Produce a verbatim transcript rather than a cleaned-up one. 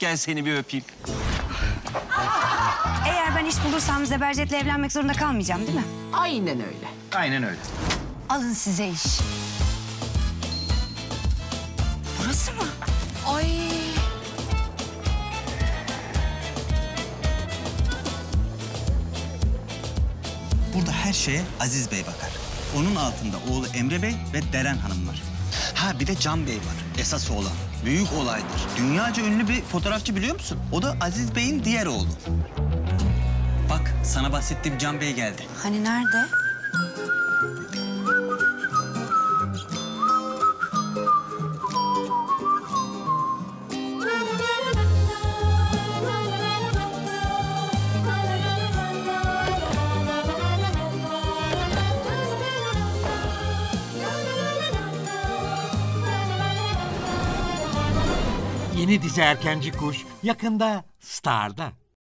Gel seni bir öpeyim. Eğer ben iş bulursam Zebercet'le evlenmek zorunda kalmayacağım değil mi? Aynen öyle. Aynen öyle. Alın size iş. Burası mı? Ay. Burada her şeye Aziz Bey bakar. Onun altında oğlu Emre Bey ve Deren Hanım var. Ha bir de Can Bey var. Esas oğlan. Büyük olaydır. Dünyaca ünlü bir fotoğrafçı biliyor musun? O da Aziz Bey'in diğer oğlu. Bak sana bahsettiğim Can Bey geldi. Hani nerede? Yeni dizi Erkenci Kuş yakında Star'da.